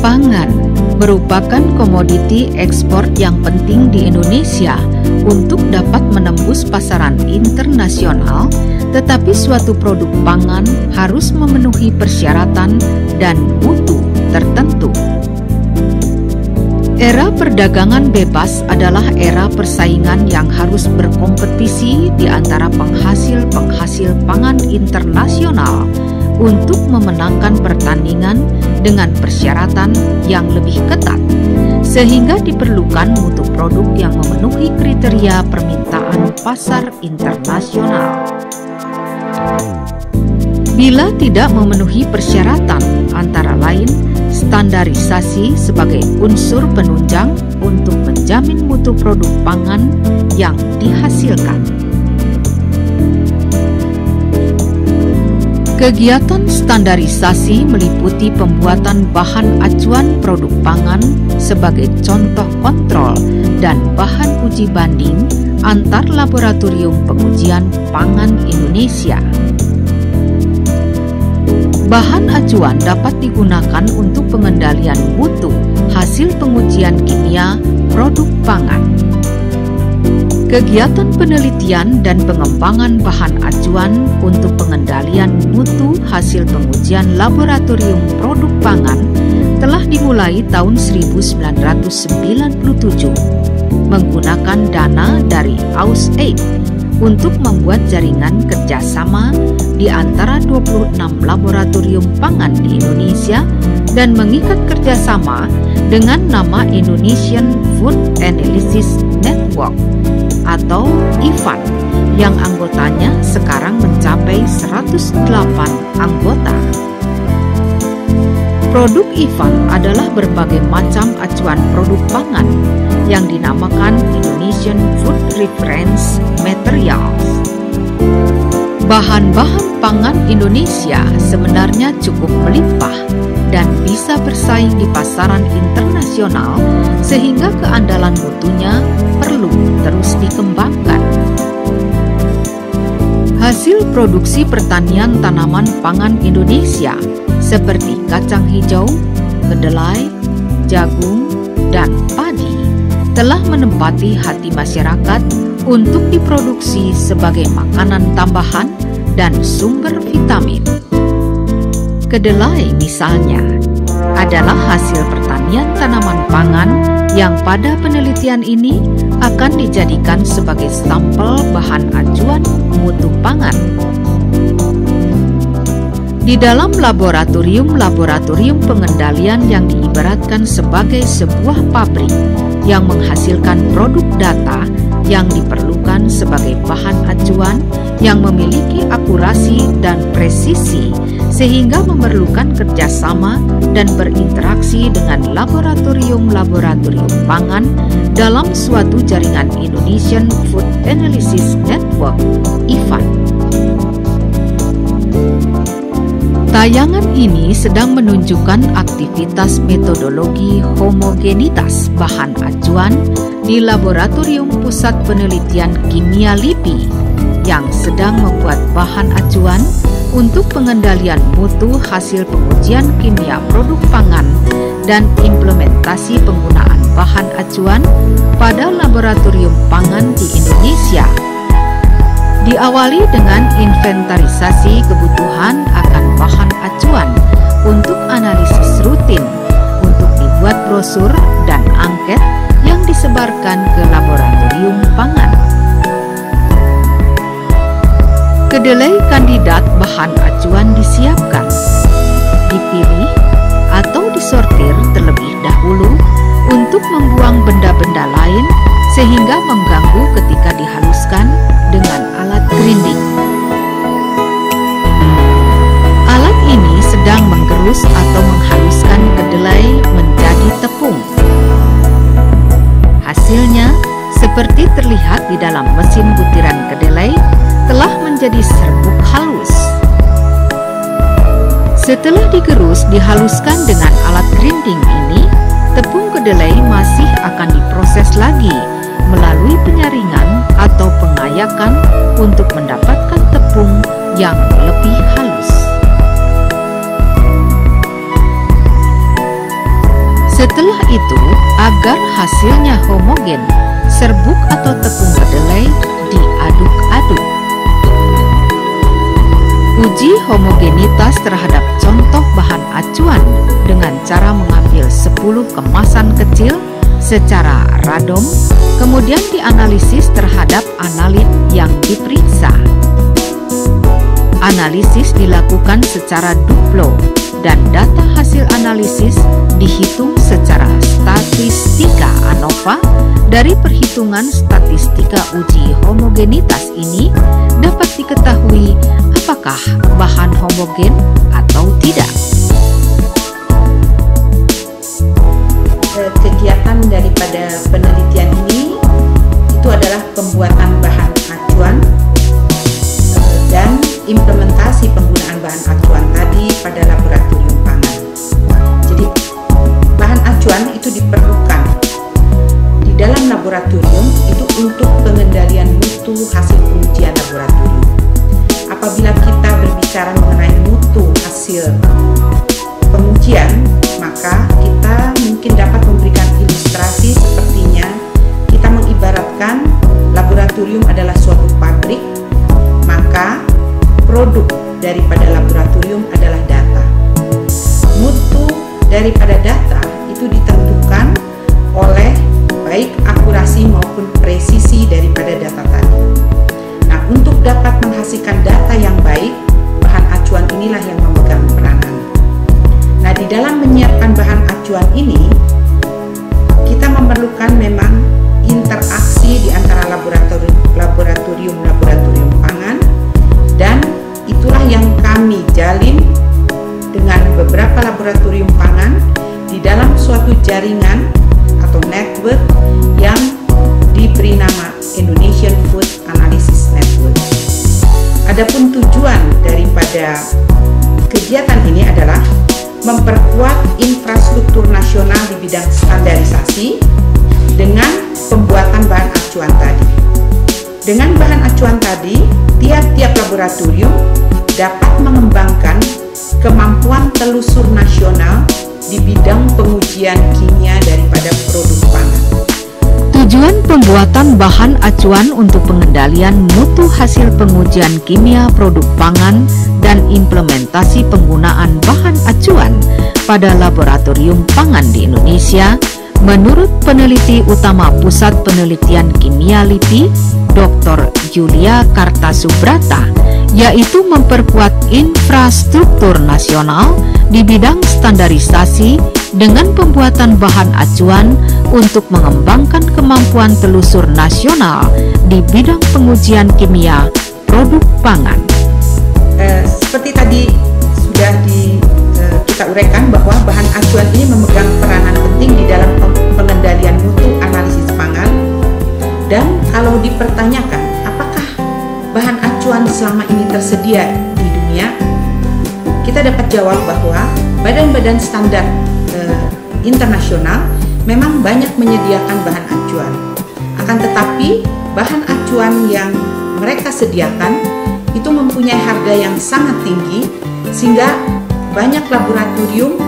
Pangan merupakan komoditi ekspor yang penting di Indonesia untuk dapat menembus pasaran internasional, tetapi suatu produk pangan harus memenuhi persyaratan dan mutu tertentu. Era perdagangan bebas adalah era persaingan yang harus berkompetisi di antara penghasil-penghasil pangan internasional untuk memenangkan pertandingan dengan persyaratan yang lebih ketat, sehingga diperlukan mutu produk yang memenuhi kriteria permintaan pasar internasional. Bila tidak memenuhi persyaratan, antara lain standarisasi sebagai unsur penunjang untuk menjamin mutu produk pangan yang dihasilkan. Kegiatan standarisasi meliputi pembuatan bahan acuan produk pangan sebagai contoh kontrol dan bahan uji banding antar laboratorium pengujian pangan Indonesia. Bahan acuan dapat digunakan untuk pengendalian mutu hasil pengujian kimia produk pangan. Kegiatan penelitian dan pengembangan bahan acuan untuk pengendalian mutu hasil pengujian laboratorium produk pangan telah dimulai tahun 1997 menggunakan dana dari AusAid untuk membuat jaringan kerjasama di antara 26 laboratorium pangan di Indonesia dan mengikat kerjasama dengan nama Indonesian Food Analysis Network atau IFAN yang anggotanya sekarang mencapai 108 anggota. Produk IFAN adalah berbagai macam acuan produk pangan yang dinamakan Indonesian Food Reference Materials. Bahan-bahan pangan Indonesia sebenarnya cukup melimpah dan bisa bersaing di pasaran internasional, sehingga keandalan mutunya perlu terus dikembangkan. Hasil produksi pertanian tanaman pangan Indonesia seperti kacang hijau, kedelai, jagung, dan padi telah menempati hati masyarakat untuk diproduksi sebagai makanan tambahan dan sumber vitamin. Kedelai misalnya adalah hasil pertanian tanaman pangan yang pada penelitian ini akan dijadikan sebagai sampel bahan acuan mutu pangan. Di dalam laboratorium pengendalian yang diibaratkan sebagai sebuah pabrik yang menghasilkan produk data yang diperlukan sebagai bahan acuan yang memiliki akurasi dan presisi, sehingga memerlukan kerjasama dan berinteraksi dengan laboratorium-laboratorium pangan dalam suatu jaringan Indonesian Food Analysis Network, IFAN. Tayangan ini sedang menunjukkan aktivitas metodologi homogenitas bahan acuan di Laboratorium Pusat Penelitian Kimia LIPI yang sedang membuat bahan acuan untuk pengendalian mutu hasil pengujian kimia produk pangan dan implementasi penggunaan bahan acuan pada laboratorium pangan di Indonesia. Diawali dengan inventarisasi kebutuhan akan bahan acuan untuk analisis rutin untuk dibuat brosur dan angket yang disebarkan ke laboratorium pangan. Kedelai kandidat bahan acuan disiapkan, dipilih atau disortir terlebih dahulu untuk membuang benda-benda lain sehingga mengganggu ketika dihaluskan dengan alat grinding. Alat ini sedang menggerus atau menghaluskan kedelai menjadi tepung. Hasilnya, seperti terlihat di dalam mesin butiran kedelai, telah menjadi serbuk halus. Setelah digerus dihaluskan dengan alat grinding ini, tepung kedelai masih akan diproses lagi melalui penyaringan atau pengayakan untuk mendapatkan tepung yang lebih halus. Setelah itu, agar hasilnya homogen, serbuk atau tepung kedelai diaduk-aduk. Uji homogenitas terhadap contoh bahan acuan dengan cara mengambil 10 kemasan kecil secara random, kemudian dianalisis terhadap analit yang diperiksa. Analisis dilakukan secara duplo dan data hasil analisis dihitung secara statistika ANOVA. Dari perhitungan statistika uji homogenitas ini dapat diketahui apakah bahan homogen atau tidak. Kegiatan daripada penelitian ini itu adalah pembuatan bahan acuan dan implementasi penggunaan bahan acuan tadi pada laboratorium pangan. Jadi bahan acuan itu diperlukan di dalam laboratorium itu untuk pengendalian mutu hasil pengujian laboratorium. Apabila kita berbicara mengenai mutu hasil pengujian, maka kita mungkin dapat memberikan ilustrasi sepertinya kita mengibaratkan laboratorium adalah suatu pabrik, maka produk daripada laboratorium adalah data. Mutu daripada data itu ditentukan oleh baik akurasi maupun presisi daripada data tadi. Nah, untuk dapat menghasilkan data yang baik, bahan acuan inilah yang memegang peranan. Nah, di dalam menyiapkan bahan acuan ini, kita memerlukan memang interaksi di antara laboratorium pangan, dan itulah yang kami jalin dengan beberapa laboratorium pangan di dalam suatu jaringan atau network yang diberi nama Indonesian Food Analysis Network. Adapun tujuan daripada kegiatan ini adalah memperkuat infrastruktur nasional di bidang standarisasi dengan pembuatan bahan acuan tadi. Dengan bahan acuan tadi, tiap-tiap laboratorium dapat mengembangkan kemampuan telusur nasional di bidang pengujian kimia daripada produk pangan. Tujuan pembuatan bahan acuan untuk pengendalian mutu hasil pengujian kimia produk pangan dan implementasi penggunaan bahan acuan pada laboratorium pangan di Indonesia, menurut peneliti utama Pusat Penelitian Kimia LIPI, Dr. Julia Kartasubrata, yaitu memperkuat infrastruktur nasional di bidang standarisasi dengan pembuatan bahan acuan untuk mengembangkan kemampuan telusur nasional di bidang pengujian kimia produk pangan. Seperti tadi sudah kita uraikan bahwa bahan acuan ini memegang peranan penting di dalam pengendalian mutu analisis pangan, dan kalau dipertanyakan apakah bahan acuan selama ini tersedia di dunia, kita dapat jawab bahwa badan-badan standar internasional memang banyak menyediakan bahan acuan. Akan tetapi bahan acuan yang mereka sediakan itu mempunyai harga yang sangat tinggi, sehingga banyak laboratorium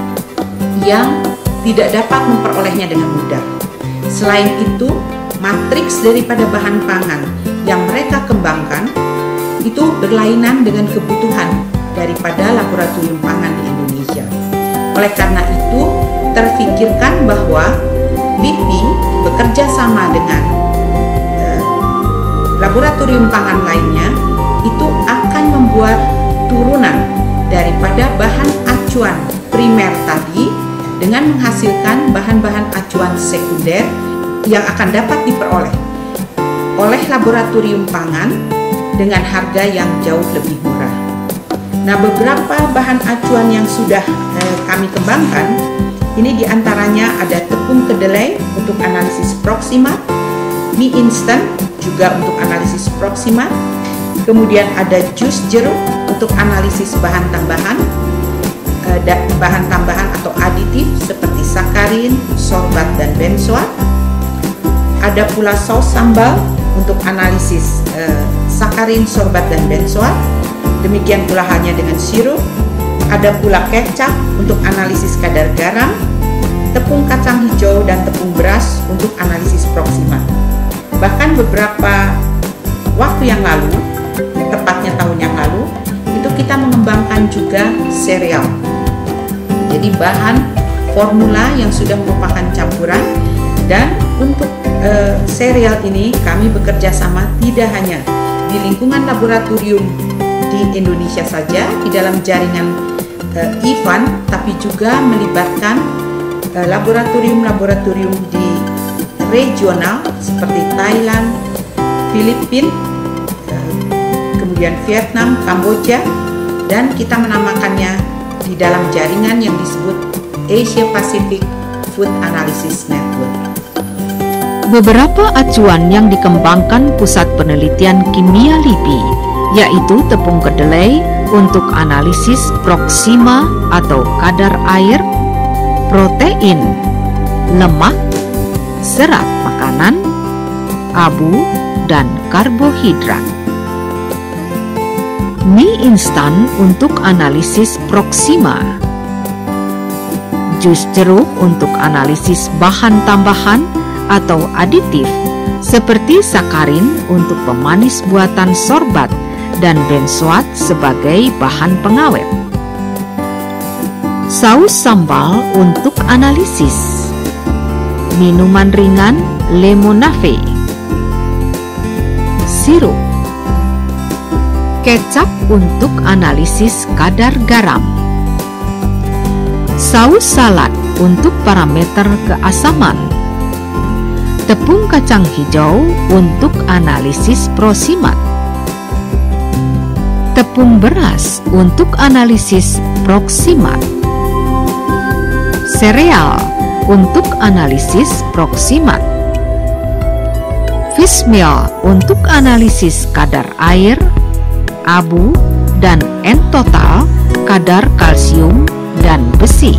yang tidak dapat memperolehnya dengan mudah. Selain itu, matriks daripada bahan pangan yang mereka kembangkan itu berlainan dengan kebutuhan daripada laboratorium pangan di Indonesia. Oleh karena itu, terfikirkan bahwa LIPI bekerja sama dengan laboratorium pangan lainnya itu akan membuat turunan daripada bahan acuan primer tadi dengan menghasilkan bahan-bahan acuan sekunder yang akan dapat diperoleh oleh laboratorium pangan dengan harga yang jauh lebih murah. Nah, beberapa bahan acuan yang sudah kami kembangkan ini diantaranya ada tepung kedelai untuk analisis proximat, mie instan juga untuk analisis proximat, kemudian ada jus jeruk untuk analisis bahan tambahan atau aditif seperti sakarin, sorbat, dan benzoat. Ada pula saus sambal untuk analisis sakarin, sorbat, dan benzoat. Demikian pula halnya dengan sirup. Ada pula kecap untuk analisis kadar garam. tepung kacang hijau dan tepung beras untuk analisis proksimal. Bahkan beberapa waktu yang lalu, tepatnya tahun yang lalu, itu kita mengembangkan juga sereal. Jadi bahan formula yang sudah merupakan campuran, dan untuk sereal ini kami bekerja sama tidak hanya di lingkungan laboratorium di Indonesia saja, di dalam jaringan IFAN, tapi juga melibatkan laboratorium-laboratorium di regional seperti Thailand, Filipina, kemudian Vietnam, Kamboja, dan kita menamakannya di dalam jaringan yang disebut Asia Pacific Food Analysis Network. Beberapa acuan yang dikembangkan Pusat Penelitian Kimia LIPI, yaitu tepung kedelai untuk analisis proksima atau kadar air, protein, lemak, serat makanan, abu, dan karbohidrat. Mie instan untuk analisis proksima. Jus jeruk untuk analisis bahan tambahan atau aditif seperti sakarin untuk pemanis buatan sorbat dan benzoat sebagai bahan pengawet. Saus sambal untuk analisis. Minuman ringan lemonade. Sirup. Kecap untuk analisis kadar garam. Saus salad untuk parameter keasaman. Tepung kacang hijau untuk analisis prosimat. Tepung beras untuk analisis proksimat. Sereal untuk analisis proksimat. Fish meal untuk analisis kadar air, abu, dan N-total kadar kalsium dan besi.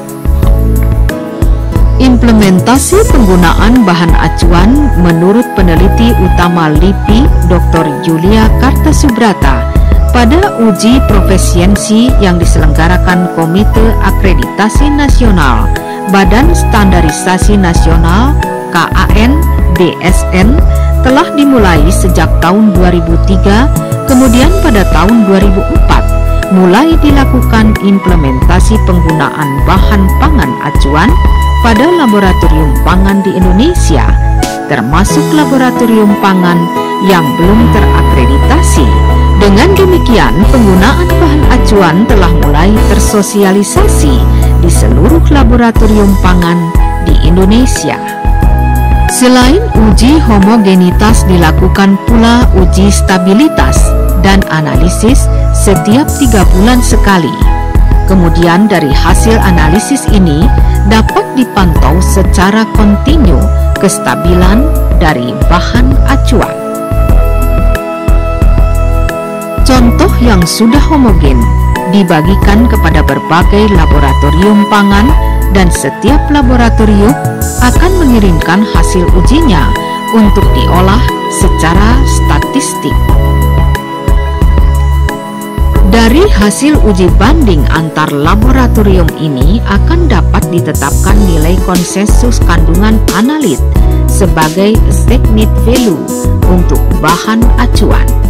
Implementasi penggunaan bahan acuan menurut peneliti utama LIPI Dr. Julia Kartasubrata pada uji profesiensi yang diselenggarakan Komite Akreditasi Nasional Badan Standarisasi Nasional KAN BSN telah dimulai sejak tahun 2003, kemudian pada tahun 2004 mulai dilakukan implementasi penggunaan bahan pangan acuan pada laboratorium pangan di Indonesia, termasuk laboratorium pangan yang belum terakreditasi. Dengan demikian, penggunaan bahan acuan telah mulai tersosialisasi di seluruh laboratorium pangan di Indonesia. Selain uji homogenitas, dilakukan pula uji stabilitas dan analisis setiap 3 bulan sekali. Kemudian dari hasil analisis ini dapat dipantau secara kontinu kestabilan dari bahan acuan. Contoh yang sudah homogen dibagikan kepada berbagai laboratorium pangan, dan setiap laboratorium akan mengirimkan hasil ujinya untuk diolah secara statistik. Dari hasil uji banding antar laboratorium ini akan dapat ditetapkan nilai konsensus kandungan analit sebagai stagnant value untuk bahan acuan.